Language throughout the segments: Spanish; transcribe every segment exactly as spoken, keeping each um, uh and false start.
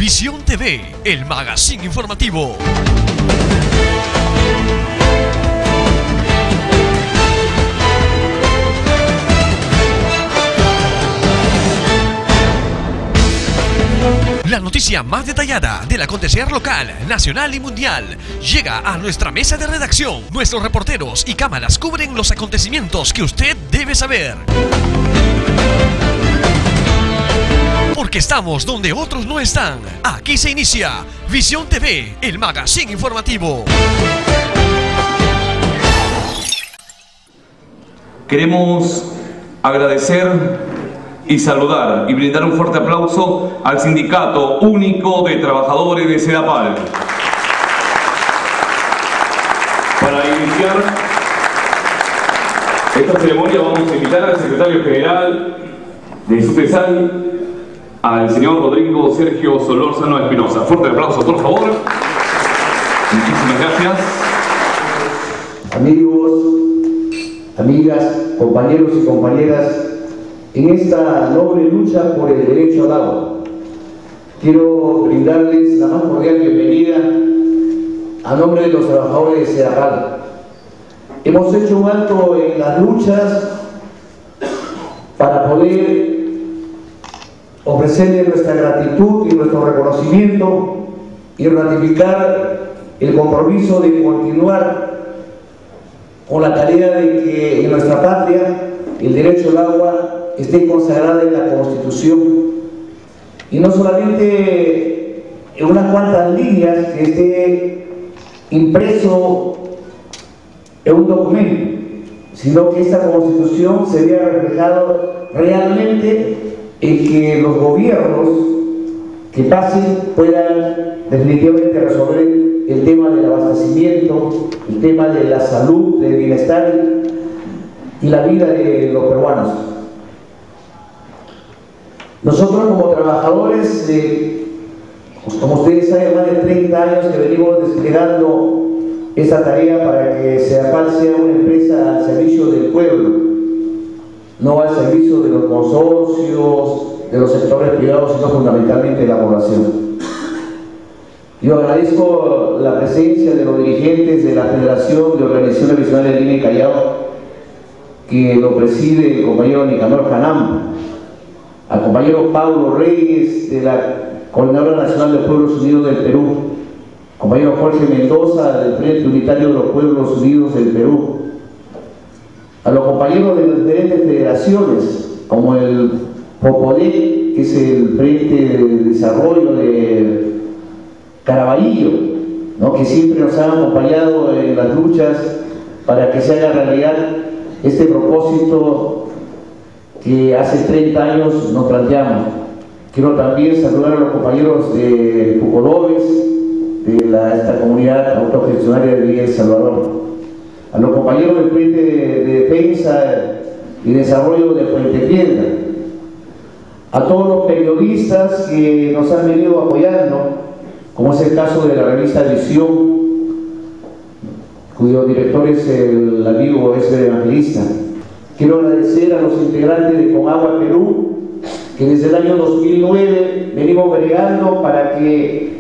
Visión T V, el magazine informativo. La noticia más detallada del acontecer local, nacional y mundial llega a nuestra mesa de redacción. Nuestros reporteros y cámaras cubren los acontecimientos que usted debe saber. Porque estamos donde otros no están. Aquí se inicia Visión T V, el magazine informativo. Queremos agradecer y saludar y brindar un fuerte aplauso al Sindicato Único de Trabajadores de Sedapal. Para iniciar esta ceremonia vamos a invitar al secretario general de SUTESAL, al señor Rodrigo Sergio Solórzano Espinosa. Fuerte aplauso, por favor. Muchísimas gracias. Amigos, amigas, compañeros y compañeras, en esta noble lucha por el derecho al agua, quiero brindarles la más cordial bienvenida a nombre de los trabajadores de Sedapal. Hemos hecho un alto en las luchas para poder ofrecerle nuestra gratitud y nuestro reconocimiento y ratificar el compromiso de continuar con la tarea de que en nuestra patria el derecho al agua esté consagrada en la Constitución, y no solamente en unas cuantas líneas, que esté impreso en un documento, sino que esta Constitución se vea reflejado realmente en que los gobiernos que pasen puedan definitivamente resolver el tema del abastecimiento, el tema de la salud, del bienestar y la vida de los peruanos. Nosotros como trabajadores, eh, como ustedes saben, más de treinta años que venimos desplegando esta tarea para que Sedapal sea una empresa al servicio del pueblo, no al servicio de los consorcios, de los sectores privados, sino fundamentalmente de la población. Yo agradezco la presencia de los dirigentes de la Federación de Organizaciones Nacionales de Lima y Callao, que lo preside el compañero Nicanor Canam, al compañero Pablo Reyes de la Coordinadora Nacional de Pueblos Unidos del Perú, compañero Jorge Mendoza del Frente Unitario de los Pueblos Unidos del Perú, a los compañeros de las diferentes federaciones, como el POPODEC, que es el Frente de Desarrollo de Caraballo, ¿no?, que siempre nos han acompañado en las luchas para que se haga realidad este propósito que hace treinta años nos planteamos. Quiero también saludar a los compañeros de Pucodobes, de la, esta comunidad autogestionaria de Villa El Salvador, a los compañeros del Frente de, de Defensa y Desarrollo de Puente Piedra, a todos los periodistas que nos han venido apoyando, como es el caso de la revista Visión, cuyo director es el amigo Esber Evangelista. Quiero agradecer a los integrantes de Comagua Perú, que desde el año dos mil nueve venimos bregando para que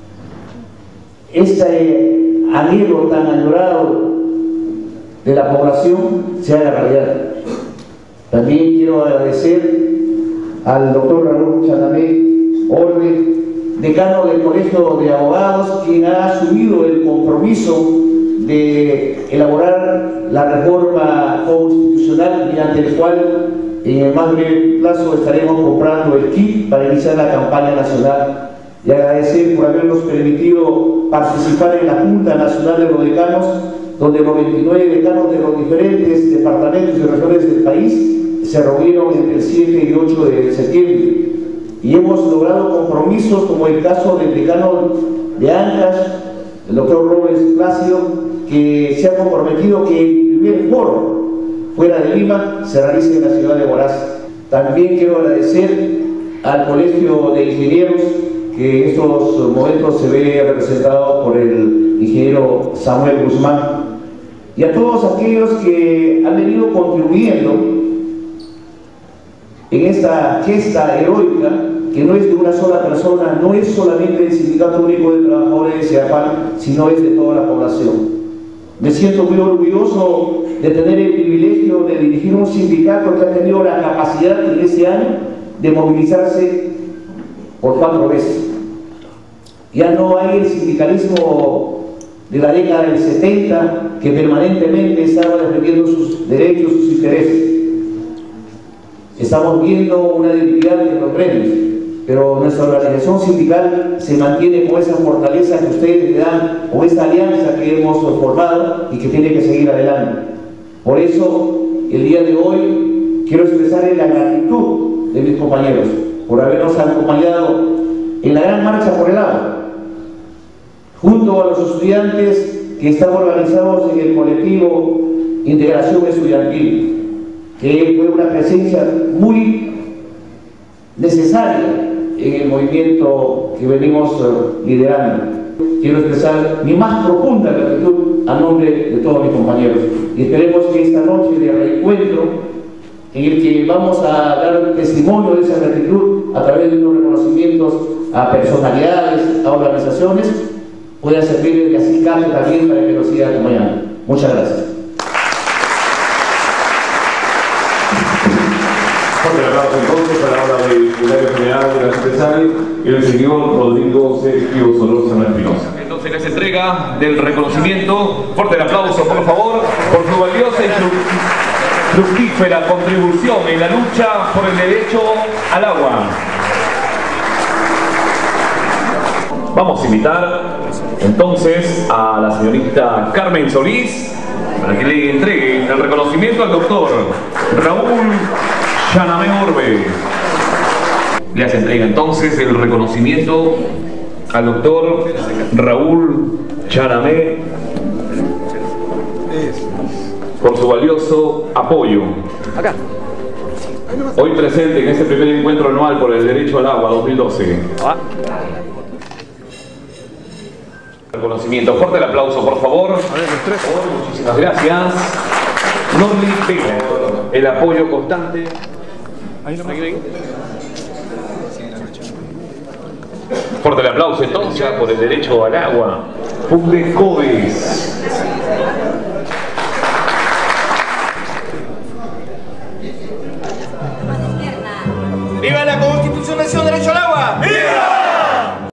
este anhelo tan añorado de la población se haga realidad. También quiero agradecer al doctor Raúl Chanamé Orbe, decano del Colegio de Abogados, quien ha asumido el compromiso de elaborar la reforma constitucional mediante el cual en el más breve plazo estaremos comprando el kit para iniciar la campaña nacional, y agradecer por habernos permitido participar en la Junta Nacional de los Decanos, donde los veintinueve decanos de los diferentes departamentos y regiones del país se reunieron entre el siete y ocho de septiembre, y hemos logrado compromisos como el caso del decano de Ancash, el doctor Robles Plácido, que se ha comprometido que el primer foro fuera de Lima se realice en la ciudad de Huaraz. También quiero agradecer al Colegio de Ingenieros, que en estos momentos se ve representado por el ingeniero Samuel Guzmán, y a todos aquellos que han venido contribuyendo en esta gesta heroica que no es de una sola persona, no es solamente del Sindicato Único de Trabajadores de SEAPAL, sino es de toda la población. Me siento muy orgulloso de tener el privilegio de dirigir un sindicato que ha tenido la capacidad en este año de movilizarse por cuatro veces. Ya no hay el sindicalismo de la década del setenta que permanentemente estaba defendiendo sus derechos, sus intereses. Estamos viendo una debilidad en los gremios, pero nuestra organización sindical se mantiene con esa fortaleza que ustedes le dan, con esta alianza que hemos formado y que tiene que seguir adelante. Por eso, el día de hoy, quiero expresarles la gratitud de mis compañeros por habernos acompañado en la gran marcha por el agua, junto a los estudiantes que están organizados en el colectivo Integración Estudiantil, que fue una presencia muy necesaria en el movimiento que venimos liderando. Quiero expresar mi más profunda gratitud a nombre de todos mis compañeros y esperemos que esta noche de reencuentro, en el que vamos a dar testimonio de esa gratitud a través de unos reconocimientos a personalidades, a organizaciones, pueda servir de acicate también para que nos siga acompañando. Muchas gracias. Fuerte el aplauso entonces a la hora del secretario general de la SUTESAI, el señor Rodrigo Sergio Solórzano Espinosa. Entonces les entrega del reconocimiento, fuerte el aplauso por favor, por su valiosa y fructífera contribución en la lucha por el derecho al agua. Vamos a invitar entonces a la señorita Carmen Solís para que le entregue el reconocimiento al doctor Raúl Chanamé Orbe. Le hace entrega entonces el reconocimiento al doctor Raúl Chanamé por su valioso apoyo. Hoy presente en este primer encuentro anual por el derecho al agua dos mil doce. Reconocimiento. Fuerte el aplauso, por favor. Oh, muchísimas gracias. Norli Vega, el apoyo constante. Fuerte el aplauso entonces por el derecho al agua. Funde Codes. ¡Viva la Constitución Nacional Derecho al Agua! ¡Viva!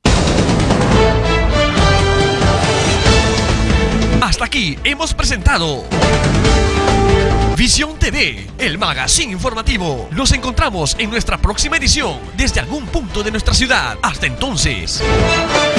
Hasta aquí hemos presentado Visión T V, el magazine informativo. Nos encontramos en nuestra próxima edición desde algún punto de nuestra ciudad. Hasta entonces.